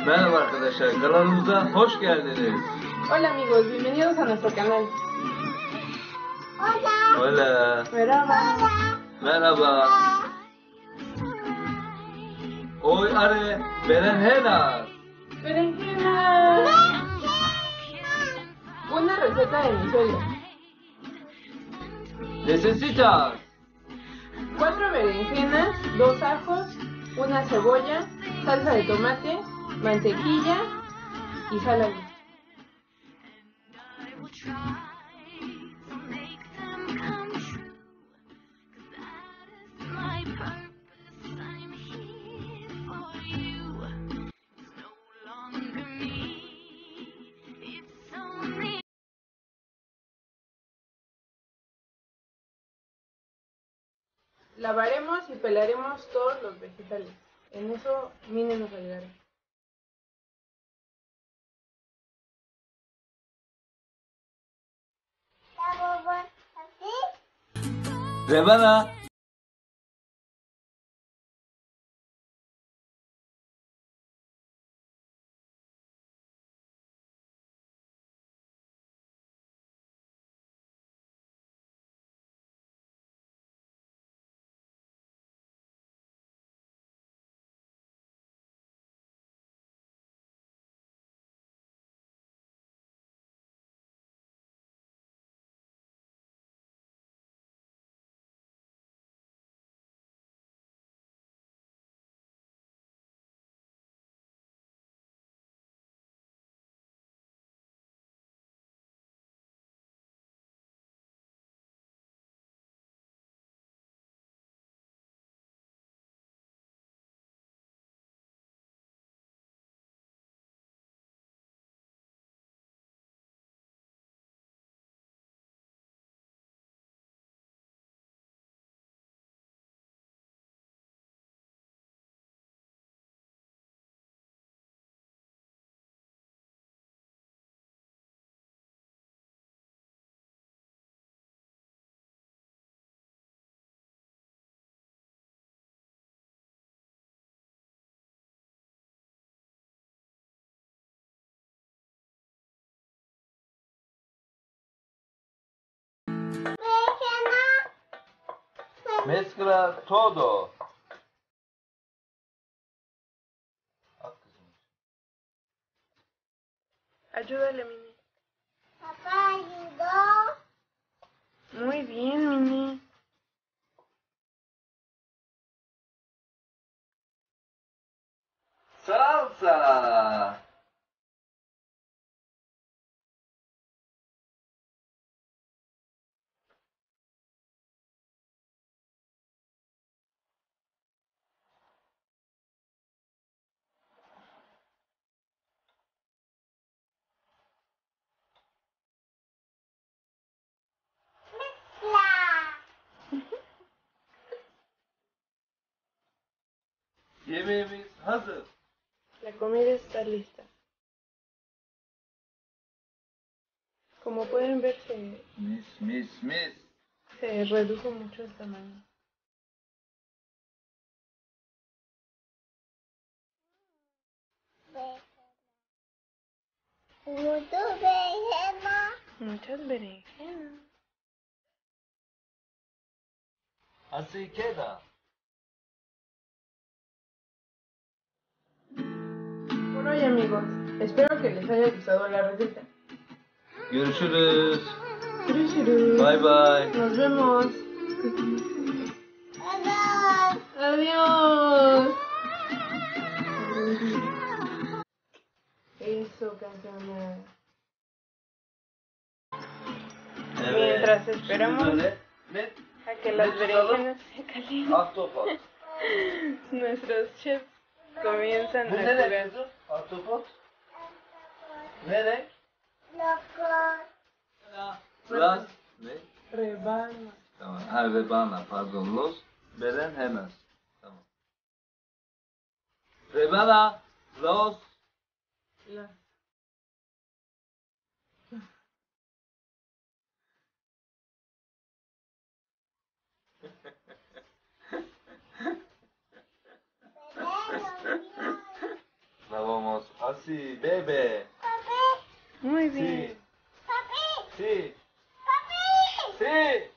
Merhaba arkadaşlar, kanalımıza hoş geldiniz. Hola amigos, bienvenidos a nuestro canal. Hola. Merhaba. Merhaba. Hoy haré berenjenas. Berenjena. Una receta de mi suegra. Necesitas 4 berenjenas, 2 ajos, una cebolla, salsa de tomate, mantequilla y sal a gusto. Lavaremos y pelaremos todos los vegetales. En eso Mine nos ayudará. Rebana. Mezcla todo. Ayúdale, Mine. Papá ayudó. Muy bien, Mine. Salsa. Yemeğimiz hazır. La comida está lista. Como pueden ver, Mis. se redujo mucho el tamaño. Muchas berenjenas. Así queda. Por hoy, amigos, espero que les haya gustado la receta. Görüşürüz. Görüşürüz. Bye bye. Nos vemos. Adiós. Adiós. Eso, campeona. Mientras esperamos Şimdi böyle ne? a que las berenjenas se calienten, Ahtapot. nuestros chefs comienzan Bu a ne renk jugar. kızım? Ahtapot. Ne renk? Loco. Las. Ne? Rebana. Tamam. Ha, rebana pardon. Los. Berenjenas. Tamam. Rebana. Los. La. La vamos sí, bebe. Papi. Muy Sí, bien. Papi. sí, Papi. sí.